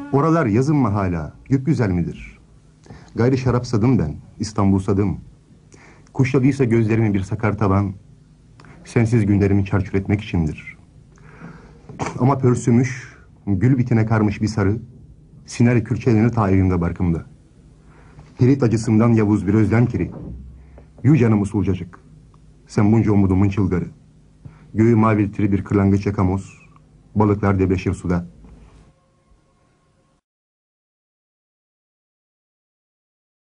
Oralar yazın mı hala, güzel midir? Gayrı şarapsadım ben, İstanbulsadım. Kuşladıysa gözlerimi bir sakar taban, sensiz günlerimi çarçur etmek içindir. Ama pörsümüş, gül bitine karmış bir sarı, siner kürçelenir ta evimde barkımda. Pirit acısından yavuz bir özlem kiri. Yu canım usulcacık, sen bunca umudumun çılgarı. Göğü maviltiri bir kırlangıç yakamoz, balıklar debleşir suda.